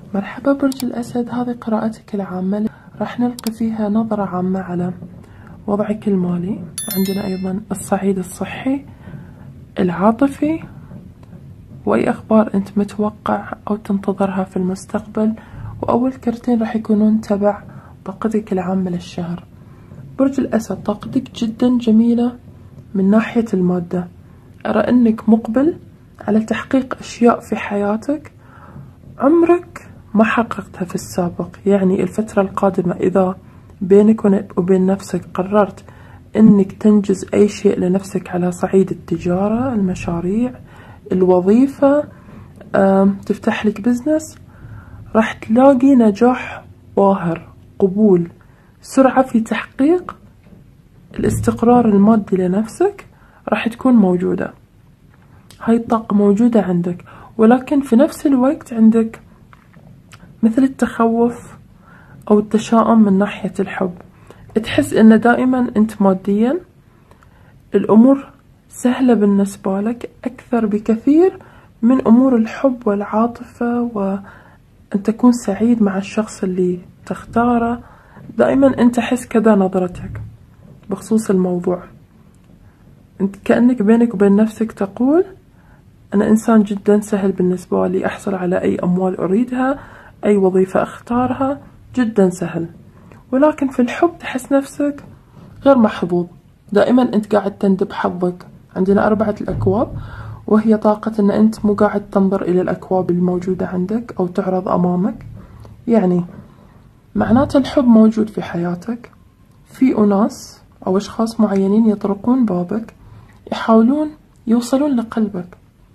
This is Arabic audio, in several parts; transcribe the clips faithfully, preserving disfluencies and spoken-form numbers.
مرحبا برج الأسد، هذه قراءتك العامة، راح نلقي فيها نظرة عامة على وضعك المالي. عندنا أيضا الصعيد الصحي، العاطفي، وأي أخبار أنت متوقع أو تنتظرها في المستقبل. وأول كرتين راح يكونون تبع طاقتك العامة للشهر. برج الأسد، طاقتك جدا جميلة من ناحية المادة. أرى أنك مقبل على تحقيق أشياء في حياتك عمرك ما حققتها في السابق. يعني الفترة القادمة إذا بينك وبين نفسك قررت أنك تنجز أي شيء لنفسك على صعيد التجارة، المشاريع، الوظيفة، تفتح لك بزنس، راح تلاقي نجاح باهر، قبول، سرعة في تحقيق الاستقرار المادي لنفسك راح تكون موجودة. هاي الطاقة موجودة عندك، ولكن في نفس الوقت عندك مثل التخوف أو التشاؤم من ناحية الحب. تحس إن دائما أنت ماديا الأمور سهلة بالنسبة لك أكثر بكثير من أمور الحب والعاطفة، وأن تكون سعيد مع الشخص اللي تختاره. دائما أنت حس كذا نظرتك بخصوص الموضوع. أنت كأنك بينك وبين نفسك تقول أنا إنسان جدا سهل بالنسبة لي أحصل على أي أموال أريدها، أي وظيفة أختارها جدا سهل. ولكن في الحب تحس نفسك غير محظوظ، دائما أنت قاعد تندب حظك. عندنا أربعة الأكواب، وهي طاقة أن أنت مو قاعد تنظر إلى الأكواب الموجودة عندك أو تعرض أمامك. يعني معناته الحب موجود في حياتك، في أناس أو أشخاص معينين يطرقون بابك يحاولون يوصلون لقلبك،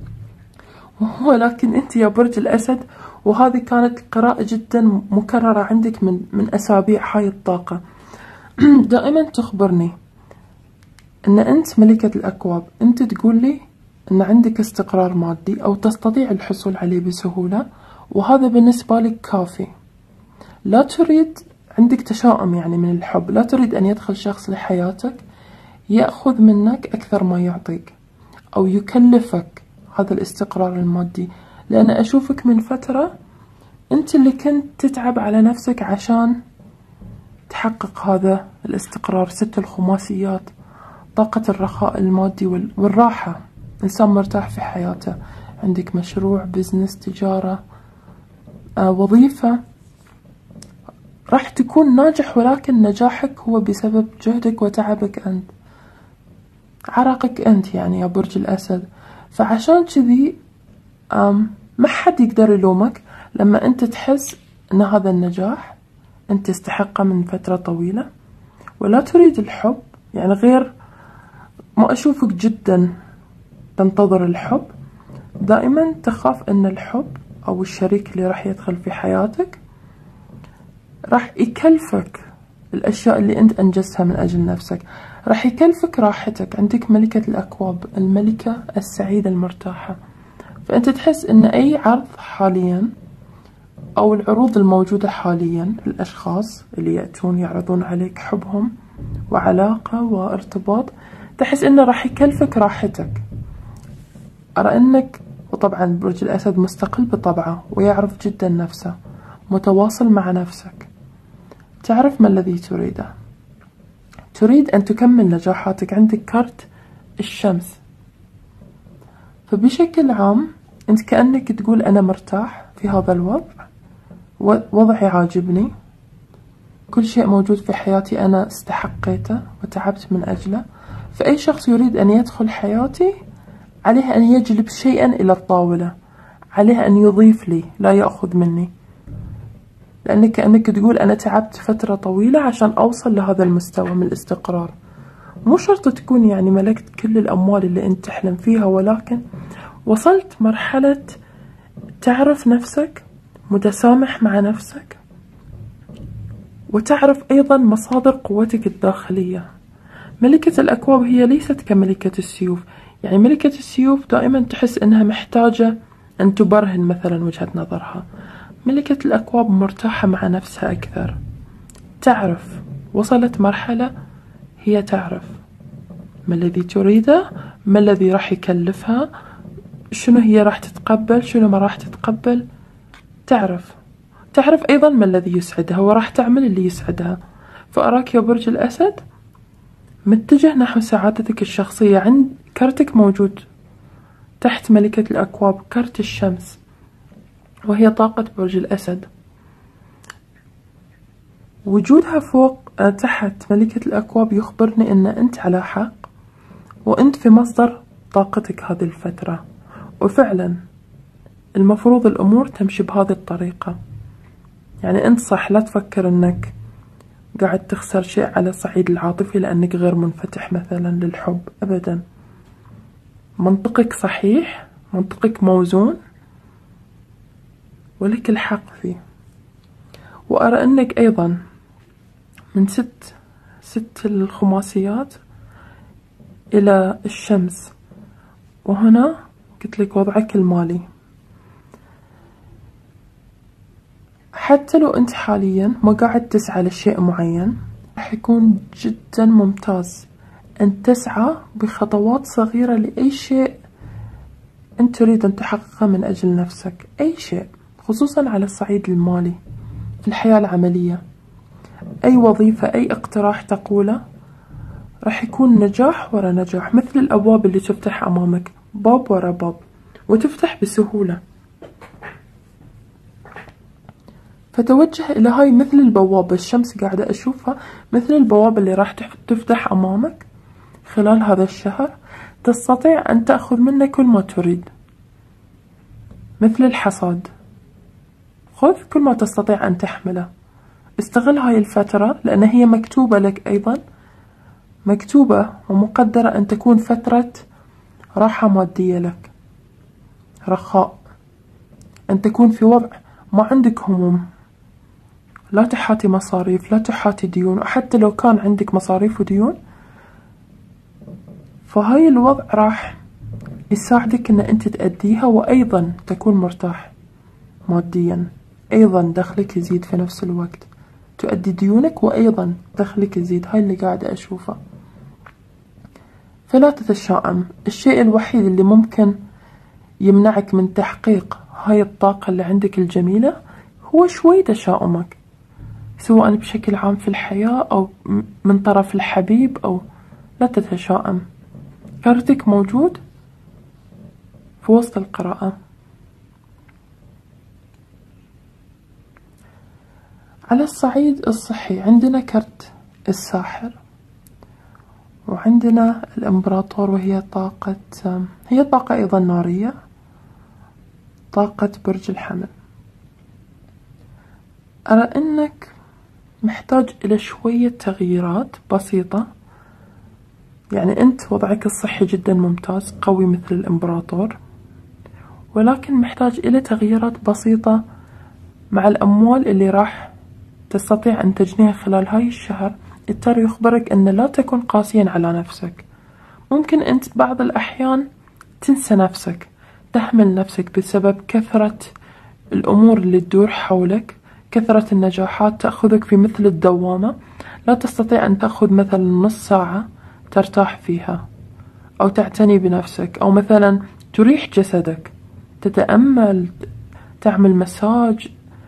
ولكن أنت يا برج الأسد، وهذه كانت قراءة جدا مكررة عندك من من أسابيع هاي الطاقة دائما تخبرني أن أنت ملكة الأكواب. أنت تقول لي أن عندك استقرار مادي أو تستطيع الحصول عليه بسهولة، وهذا بالنسبة لك كافي. لا تريد، عندك تشاؤم يعني من الحب، لا تريد أن يدخل شخص لحياتك يأخذ منك أكثر ما يعطيك أو يكلفك هذا الاستقرار المادي. لأن أشوفك من فترة أنت اللي كنت تتعب على نفسك عشان تحقق هذا الاستقرار. ست الخماسيات، طاقة الرخاء المادي والراحة، إنسان مرتاح في حياته، عندك مشروع، بزنس، تجارة، آه، وظيفة، راح تكون ناجح، ولكن نجاحك هو بسبب جهدك وتعبك أنت، عرقك أنت يعني يا برج الأسد. فعشان كذي ما حد يقدر يلومك لما أنت تحس أن هذا النجاح أنت تستحقه من فترة طويلة ولا تريد الحب. يعني غير ما أشوفك جدا تنتظر الحب، دائما تخاف أن الحب أو الشريك اللي راح يدخل في حياتك راح يكلفك الأشياء اللي أنت أنجزتها من أجل نفسك، راح يكلفك راحتك. عندك ملكة الأكواب، الملكة السعيدة المرتاحة. فأنت تحس أن أي عرض حاليا أو العروض الموجودة حاليا، الأشخاص اللي يأتون يعرضون عليك حبهم وعلاقة وارتباط، تحس أنه راح يكلفك راحتك. أرى أنك، وطبعا برج الأسد مستقل بطبعه ويعرف جدا نفسه، متواصل مع نفسك، تعرف ما الذي تريده، تريد أن تكمل نجاحاتك. عندك كارت الشمس. فبشكل عام أنت كأنك تقول أنا مرتاح في هذا الوضع، وضعي عاجبني، كل شيء موجود في حياتي أنا استحقيته وتعبت من أجله. فأي شخص يريد أن يدخل حياتي عليه أن يجلب شيئا إلى الطاولة، عليه أن يضيف لي لا يأخذ مني. لأنك كأنك تقول أنا تعبت فترة طويلة عشان أوصل لهذا المستوى من الاستقرار. مو شرط تكون يعني ملكت كل الأموال اللي أنت تحلم فيها، ولكن وصلت مرحلة تعرف نفسك، متسامح مع نفسك، وتعرف أيضا مصادر قوتك الداخلية. ملكة الأكواب هي ليست كملكة السيوف. يعني ملكة السيوف دائما تحس أنها محتاجة أن تبرهن مثلا وجهة نظرها. ملكة الأكواب مرتاحة مع نفسها أكثر، تعرف، وصلت مرحلة هي تعرف ما الذي تريده، ما الذي راح يكلفها، شنو هي راح تتقبل، شنو ما راح تتقبل. تعرف تعرف أيضا ما الذي يسعدها وراح تعمل اللي يسعدها. فأراك يا برج الأسد متجه نحو سعادتك الشخصية. عند كرتك موجود تحت ملكة الأكواب كرت الشمس، وهي طاقة برج الأسد. وجودها فوق تحت ملكة الأكواب يخبرني أن أنت على حق، وأنت في مصدر طاقتك هذه الفترة، وفعلا المفروض الأمور تمشي بهذه الطريقة. يعني أنت صح، لا تفكر أنك قاعد تخسر شيء على الصعيد العاطفي لأنك غير منفتح مثلا للحب، أبدا. منطقك صحيح، منطقك موزون، ولك الحق فيه. وأرى أنك أيضا من ست ست الخماسيات إلى الشمس، وهنا قلت لك وضعك المالي. حتى لو أنت حاليا ما قاعد تسعى لشيء معين، راح يكون جدا ممتاز أن تسعى بخطوات صغيرة لأي شيء أنت تريد أن تحققه من أجل نفسك. أي شيء، خصوصا على الصعيد المالي في الحياة العملية. أي وظيفة، أي اقتراح تقوله راح يكون نجاح ورا نجاح، مثل الأبواب اللي تفتح أمامك، باب ورا باب، وتفتح بسهولة. فتوجه إلى هاي مثل البوابة، الشمس قاعدة أشوفها مثل البوابة اللي راح تفتح أمامك خلال هذا الشهر. تستطيع أن تأخذ منه كل ما تريد، مثل الحصاد. خذ كل ما تستطيع أن تحمله. استغل هاي الفترة لأن هي مكتوبة لك أيضا، مكتوبة ومقدرة أن تكون فترة راحة مادية لك، رخاء، أن تكون في وضع ما عندك هموم، لا تحاتي مصاريف، لا تحاتي ديون. وحتى لو كان عندك مصاريف وديون، فهاي الوضع راح يساعدك أن أنت تأديها، وأيضا تكون مرتاح ماديا، أيضا دخلك يزيد في نفس الوقت، تؤدي ديونك وأيضا دخلك يزيد. هاي اللي قاعدة أشوفه. فلا تتشائم. الشيء الوحيد اللي ممكن يمنعك من تحقيق هاي الطاقة اللي عندك الجميلة هو شوي تشاؤمك، سواء بشكل عام في الحياة أو من طرف الحبيب. أو لا تتشائم، كارتك موجود في وسط القراءة. على الصعيد الصحي عندنا كرت الساحر، وعندنا الإمبراطور، وهي طاقة هي طاقة أيضا نارية، طاقة برج الحمل. أرى أنك محتاج إلى شوية تغييرات بسيطة. يعني أنت وضعك الصحي جدا ممتاز قوي مثل الإمبراطور، ولكن محتاج إلى تغييرات بسيطة مع الأموال اللي راح تستطيع أن تجنيها خلال هاي الشهر. التارو يخبرك أن لا تكن قاسيا على نفسك. ممكن أنت بعض الأحيان تنسى نفسك، تهمل نفسك بسبب كثرة الأمور اللي تدور حولك، كثرة النجاحات تأخذك في مثل الدوامة. لا تستطيع أن تأخذ مثلا نص ساعة ترتاح فيها، أو تعتني بنفسك، أو مثلا تريح جسدك، تتأمل، تعمل مساج،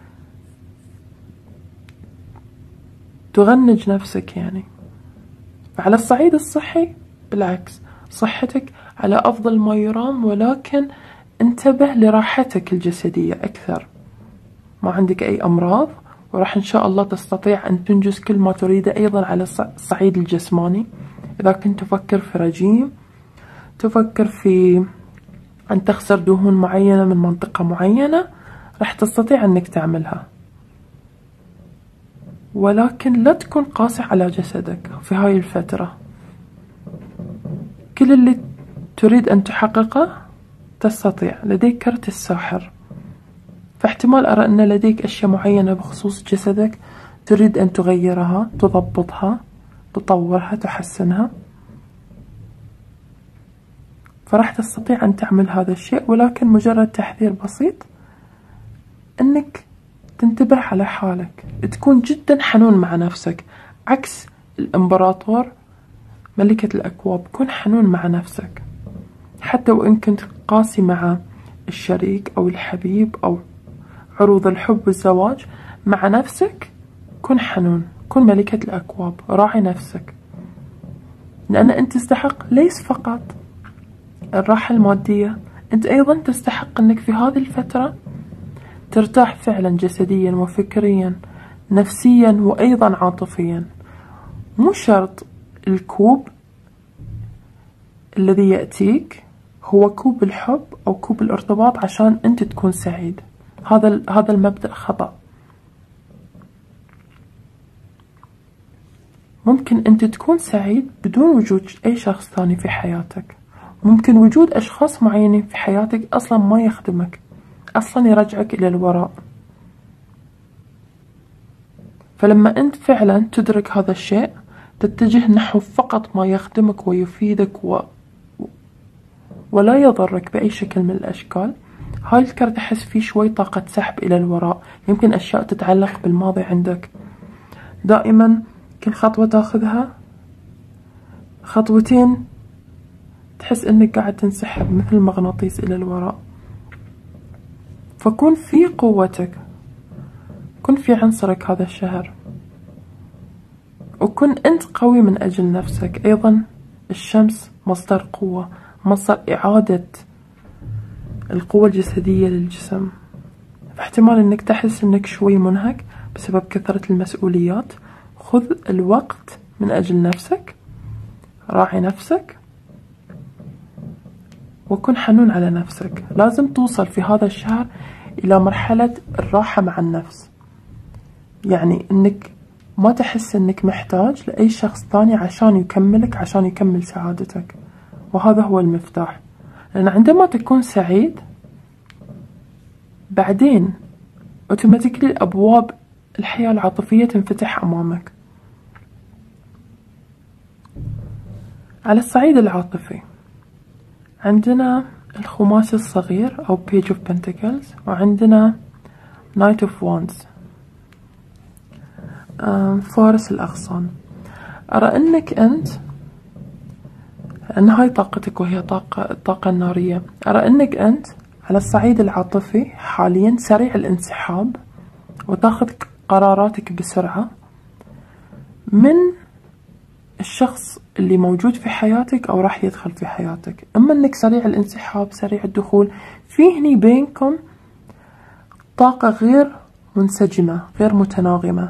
تغنج نفسك. يعني على الصعيد الصحي بالعكس، صحتك على أفضل ما يرام، ولكن انتبه لراحتك الجسدية أكثر. ما عندك أي أمراض، وراح إن شاء الله تستطيع أن تنجز كل ما تريده. أيضا على الصعيد الجسماني، إذا كنت تفكر في رجيم، تفكر في أن تخسر دهون معينة من منطقة معينة، راح تستطيع أنك تعملها. ولكن لا تكون قاسي على جسدك في هاي الفترة. كل اللي تريد أن تحققه تستطيع. لديك كرت الساحر، فاحتمال أرى أن لديك أشياء معينة بخصوص جسدك تريد أن تغيرها، تضبطها، تطورها، تحسنها. فراح تستطيع أن تعمل هذا الشيء، ولكن مجرد تحذير بسيط أنك تنتبه على حالك، تكون جدا حنون مع نفسك. عكس الإمبراطور ملكة الأكواب، كن حنون مع نفسك. حتى وإن كنت قاسي مع الشريك أو الحبيب أو عروض الحب والزواج مع نفسك كن حنون، كن ملكة الأكواب، راعي نفسك، لأن أنت تستحق ليس فقط الراحة المادية، أنت أيضا تستحق أنك في هذه الفترة ترتاح فعلا جسديا وفكريا نفسيا وأيضا عاطفيا. مو شرط الكوب الذي يأتيك هو كوب الحب أو كوب الارتباط عشان أنت تكون سعيد، هذا هذا المبدأ خطأ. ممكن أنت تكون سعيد بدون وجود أي شخص ثاني في حياتك، ممكن وجود أشخاص معينين في حياتك أصلا ما يخدمك، أصلا يرجعك إلى الوراء. فلما أنت فعلا تدرك هذا الشيء تتجه نحو فقط ما يخدمك ويفيدك و... ولا يضرك بأي شكل من الأشكال، هاي الكرت أحس فيه شوي طاقة سحب إلى الوراء، يمكن أشياء تتعلق بالماضي عندك. دائما كل خطوة تاخذها خطوتين تحس أنك قاعد تنسحب مثل مغناطيس إلى الوراء. فكن في قوتك، كن في عنصرك هذا الشهر، وكن أنت قوي من أجل نفسك. أيضا الشمس مصدر قوة، مصدر إعادة القوة الجسدية للجسم. فاحتمال أنك تحس أنك شوي منهك بسبب كثرة المسؤوليات، خذ الوقت من أجل نفسك، راعي نفسك، وكن حنون على نفسك. لازم توصل في هذا الشهر إلى مرحلة الراحة مع النفس، يعني أنك ما تحس أنك محتاج لأي شخص ثاني عشان يكملك، عشان يكمل سعادتك. وهذا هو المفتاح، لأن عندما تكون سعيد بعدين اوتوماتيكلي أبواب الحياة العاطفية تنفتح أمامك. على الصعيد العاطفي عندنا الخماسي الصغير أو Page of Pentacles، وعندنا Knight of Wands فارس الأغصان. أرى أنك أنت، أن هاي طاقتك وهي طاقة الطاقة النارية، أرى أنك أنت على الصعيد العاطفي حاليا سريع الانسحاب وتاخذ قراراتك بسرعة من الشخص اللي موجود في حياتك أو راح يدخل في حياتك. أما أنك سريع الانسحاب سريع الدخول، في هني بينكم طاقة غير منسجمة غير متناغمة.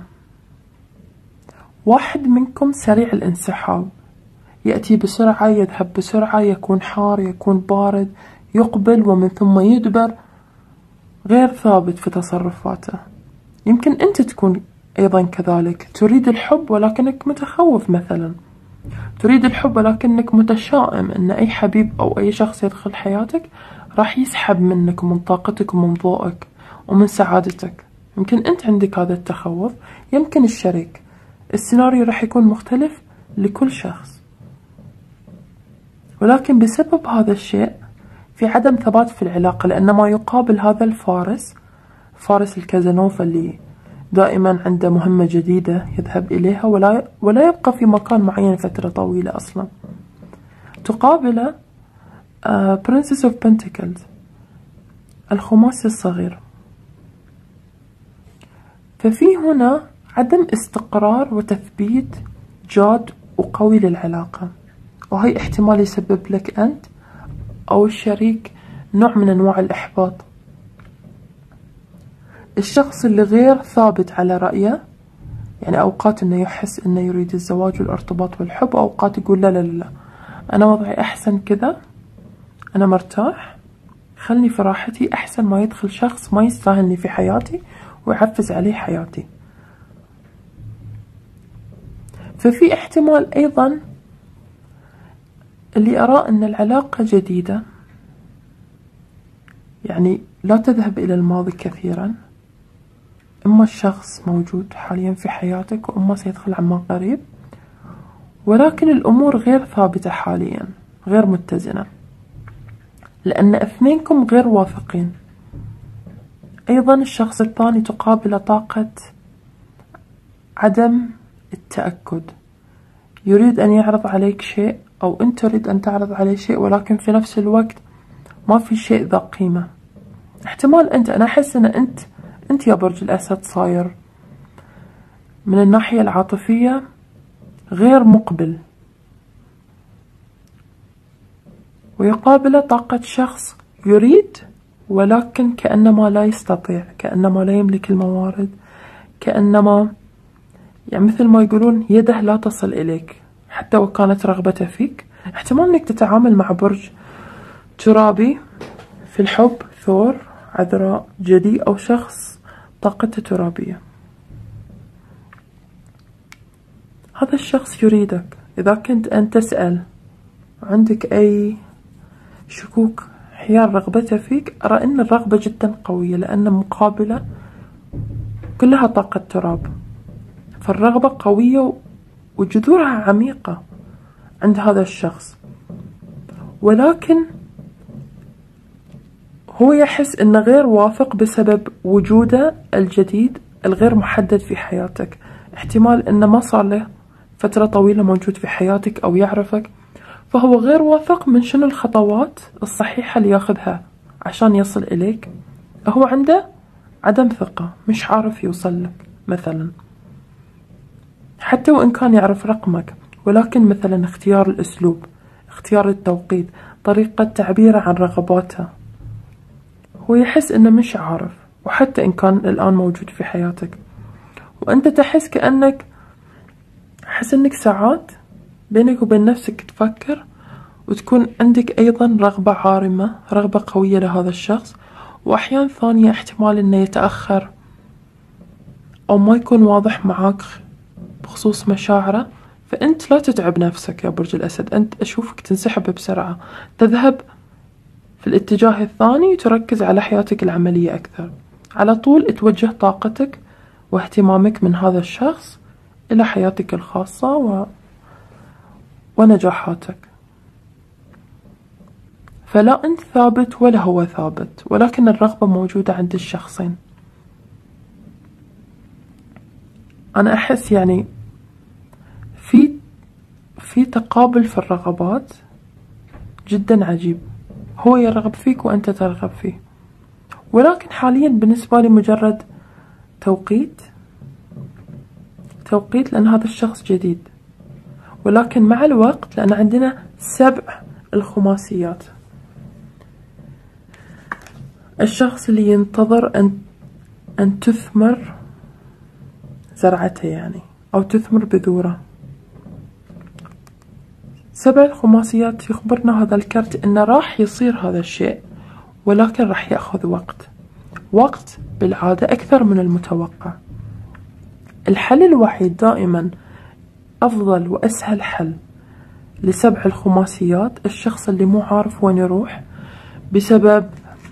واحد منكم سريع الانسحاب، يأتي بسرعة يذهب بسرعة، يكون حار يكون بارد، يقبل ومن ثم يدبر، غير ثابت في تصرفاته. يمكن أنت تكون أيضا كذلك، تريد الحب ولكنك متخوف مثلا، تريد الحب ولكنك متشائم أن أي حبيب أو أي شخص يدخل حياتك راح يسحب منك ومن طاقتك ومن ضوءك ومن سعادتك. يمكن أنت عندك هذا التخوف، يمكن الشريك. السيناريو راح يكون مختلف لكل شخص، ولكن بسبب هذا الشيء في عدم ثبات في العلاقة، لأن ما يقابل هذا الفارس، فارس الكازانوفا اللي دائما عنده مهمة جديدة يذهب إليها ولا ولا يبقى في مكان معين فترة طويلة أصلا، تقابله uh, Princess of Pentacles الخماسي الصغير. ففي هنا عدم استقرار وتثبيت جاد وقوي للعلاقة، وهي احتمال يسبب لك أنت أو الشريك نوع من أنواع الإحباط. الشخص اللي غير ثابت على رأيه، يعني أوقات أنه يحس أنه يريد الزواج والارتباط والحب، أوقات يقول لا لا لا أنا وضعي أحسن كذا، أنا مرتاح، خلني في راحتي، أحسن ما يدخل شخص ما يستاهلني في حياتي ويعفز عليه حياتي. ففي احتمال أيضا اللي أراه أن العلاقة جديدة، يعني لا تذهب إلى الماضي كثيرا، إما الشخص موجود حاليا في حياتك وإما سيدخل عما قريب، ولكن الأمور غير ثابتة حاليا، غير متزنة، لأن اثنينكم غير واثقين. أيضا الشخص الثاني تقابل طاقة عدم التأكد، يريد أن يعرض عليك شيء أو أنت تريد أن تعرض عليه شيء، ولكن في نفس الوقت ما في شيء ذا قيمة. احتمال أنت، أنا أحس أن أنت أنت يا برج الأسد صاير من الناحية العاطفية غير مقبل، ويقابل طاقة شخص يريد ولكن كأنما لا يستطيع، كأنما لا يملك الموارد، كأنما يعني مثل ما يقولون يده لا تصل إليك حتى وكانت رغبته فيك. احتمال انك تتعامل مع برج ترابي في الحب، ثور، عذراء، جدي، أو شخص طاقته ترابية. هذا الشخص يريدك. إذا كنت أنت تسأل عندك أي شكوك حيال رغبته فيك، أرى أن الرغبة جدا قوية، لأن مقابلة كلها طاقة تراب، فالرغبة قوية وجذورها عميقة عند هذا الشخص، ولكن هو يحس أنه غير واثق بسبب وجوده الجديد الغير محدد في حياتك. احتمال أنه ما صار له فترة طويلة موجود في حياتك أو يعرفك، فهو غير واثق من شنو الخطوات الصحيحة اللي ياخذها عشان يصل إليك. هو عنده عدم ثقة، مش عارف يوصل لك مثلا، حتى وإن كان يعرف رقمك، ولكن مثلا اختيار الأسلوب، اختيار التوقيت، طريقة تعبيره عن رغباته، هو يحس إنه مش عارف. وحتى إن كان الآن موجود في حياتك وأنت تحس كأنك حس إنك ساعات بينك وبين نفسك تفكر، وتكون عندك أيضا رغبة عارمة، رغبة قوية لهذا الشخص، وأحيان ثانية احتمال إنه يتأخر أو ما يكون واضح معاك بخصوص مشاعره. فأنت لا تتعب نفسك يا برج الأسد، أنت أشوفك تنسحب بسرعة، تذهب في الاتجاه الثاني وتركز على حياتك العملية أكثر. على طول توجه طاقتك واهتمامك من هذا الشخص إلى حياتك الخاصة و... ونجاحاتك. فلا أنت ثابت ولا هو ثابت، ولكن الرغبة موجودة عند الشخصين. أنا أحس يعني في في تقابل في الرغبات جدا عجيب، هو يرغب فيك وأنت ترغب فيه، ولكن حاليا بالنسبة لي مجرد توقيت توقيت لأن هذا الشخص جديد. ولكن مع الوقت، لأن عندنا سبع الخماسيات، الشخص اللي ينتظر أن أن تثمر زرعته يعني، أو تثمر بذوره. سبع الخماسيات يخبرنا هذا الكرت إنه راح يصير هذا الشيء، ولكن راح يأخذ وقت، وقت بالعادة أكثر من المتوقع. الحل الوحيد دائما، أفضل وأسهل حل لسبع الخماسيات، الشخص اللي مو عارف وين يروح بسبب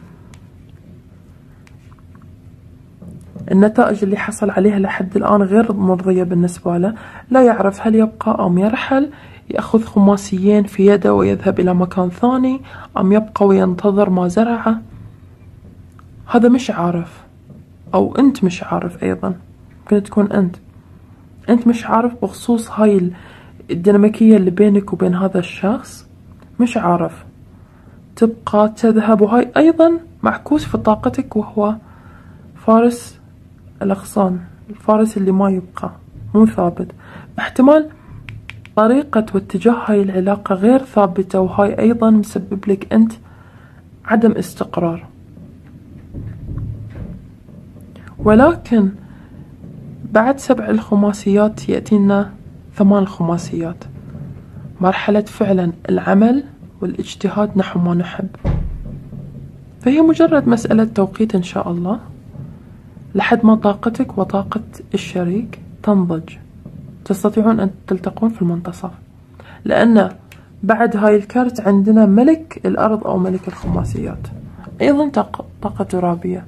النتائج اللي حصل عليها لحد الآن غير مرضية بالنسبة له، لا يعرف هل يبقى أم يرحل، يأخذ خماسيين في يده ويذهب إلى مكان ثاني، أم يبقى وينتظر ما زرعه. هذا مش عارف، أو أنت مش عارف أيضا، ممكن تكون أنت أنت مش عارف بخصوص هاي الديناميكية اللي بينك وبين هذا الشخص، مش عارف تبقى تذهب. وهاي أيضا معكوس في طاقتك، وهو فارس الأغصان، الفارس اللي ما يبقى، مو ثابت. احتمال طريقة واتجاه هاي العلاقة غير ثابتة، وهاي أيضا مسبب لك أنت عدم استقرار. ولكن بعد سبع الخماسيات يأتينا ثمان الخماسيات، مرحلة فعلا العمل والاجتهاد نحو ما نحب. فهي مجرد مسألة توقيت إن شاء الله، لحد ما طاقتك وطاقة الشريك تنضج، تستطيعون أن تلتقون في المنتصف. لأن بعد هاي الكارت عندنا ملك الأرض أو ملك الخماسيات، أيضا طاقة ترابية.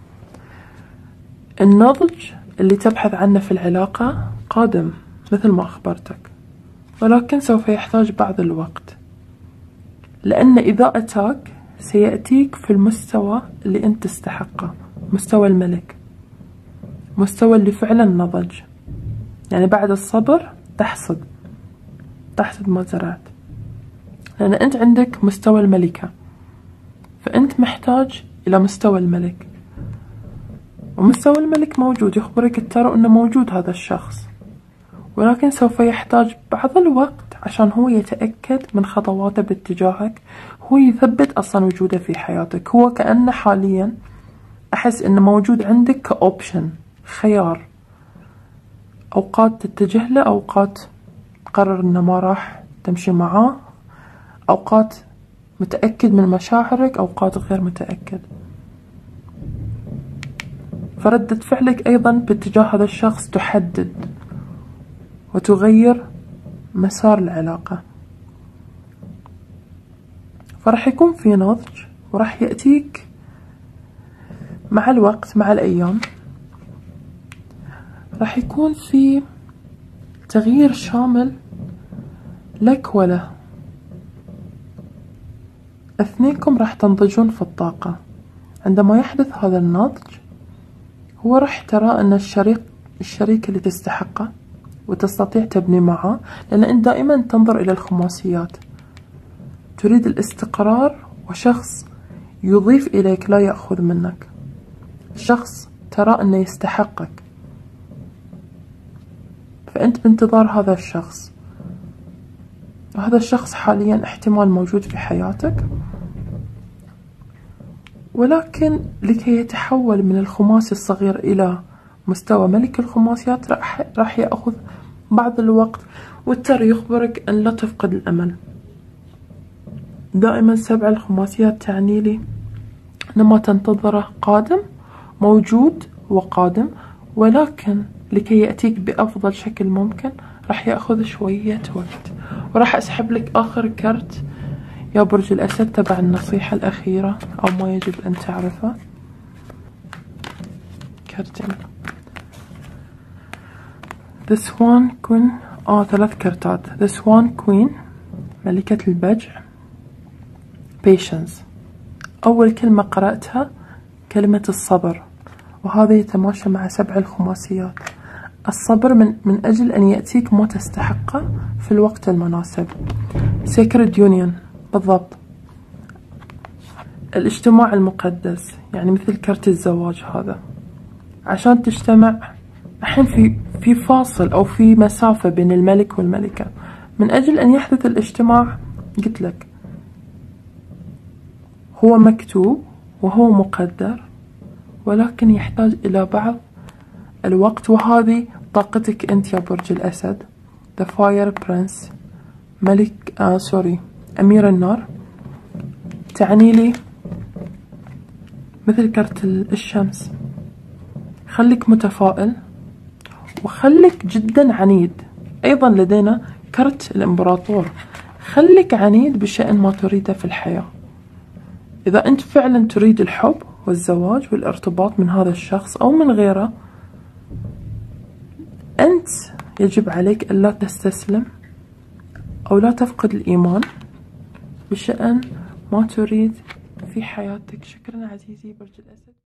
النضج اللي تبحث عنه في العلاقة قادم مثل ما أخبرتك، ولكن سوف يحتاج بعض الوقت، لأن إذا أتاك سيأتيك في المستوى اللي أنت تستحقه، مستوى الملك، مستوى اللي فعلا نضج. يعني بعد الصبر تحصد تحصد ما زرعت، لأن أنت عندك مستوى الملكة، فأنت محتاج إلى مستوى الملك. ومستوى الملك موجود، يخبرك التارو أنه موجود هذا الشخص، ولكن سوف يحتاج بعض الوقت عشان هو يتأكد من خطواته باتجاهك، هو يثبت أصلا وجوده في حياتك. هو كأنه حاليا أحس أنه موجود عندك كأوبشن، خيار، أوقات تتجه له، أوقات تقرر أنه ما راح تمشي معاه، أوقات متأكد من مشاعرك، أوقات غير متأكد. فردة فعلك أيضا باتجاه هذا الشخص تحدد وتغير مسار العلاقة. فرح يكون في نضج، ورح يأتيك مع الوقت، مع الأيام رح يكون في تغيير شامل لك وله. اثنينكم راح تنضجون في الطاقة. عندما يحدث هذا النضج هو راح ترى أن الشريك الشريك اللي تستحقه وتستطيع تبني معه، لأن أنت دائما تنظر إلى الخماسيات، تريد الاستقرار وشخص يضيف إليك لا يأخذ منك، شخص ترى أنه يستحقك، فأنت بانتظار هذا الشخص. وهذا الشخص حاليا احتمال موجود في حياتك، ولكن لكي يتحول من الخماسي الصغير إلى مستوى ملك الخماسيات راح راح يأخذ بعض الوقت. والتارو يخبرك أن لا تفقد الأمل. دائما سبع الخماسيات تعني لي أن ما تنتظره قادم، موجود وقادم، ولكن لكي يأتيك بأفضل شكل ممكن راح يأخذ شوية وقت. وراح أسحب لك آخر كرت يا برج الأسد تبع النصيحة الأخيرة أو ما يجب أن تعرفه. كرتين The Swan Queen، آه ثلاث كرتات. The Swan Queen ملكة البجع. Patience، أول كلمة قرأتها كلمة الصبر، وهذا يتماشى مع سبع الخماسيات. الصبر من, من أجل أن يأتيك ما تستحقه في الوقت المناسب. Sacred Union، بالضبط الاجتماع المقدس، يعني مثل كرت الزواج هذا. عشان تجتمع الحين في في فاصل أو في مسافة بين الملك والملكة، من أجل أن يحدث الاجتماع قلت لك هو مكتوب وهو مقدر، ولكن يحتاج إلى بعض الوقت. وهذه طاقتك أنت يا برج الأسد. The Fire Prince، ملك آه سوري أمير النار، تعني لي مثل كرت الشمس. خليك متفائل وخليك جدا عنيد. أيضا لدينا كرت الإمبراطور، خليك عنيد بشأن ما تريده في الحياة. إذا أنت فعلا تريد الحب والزواج والارتباط من هذا الشخص أو من غيره، أنت يجب عليك ألا تستسلم أو لا تفقد الإيمان بشأن ما تريد في حياتك. شكرا عزيزي برج الأسد.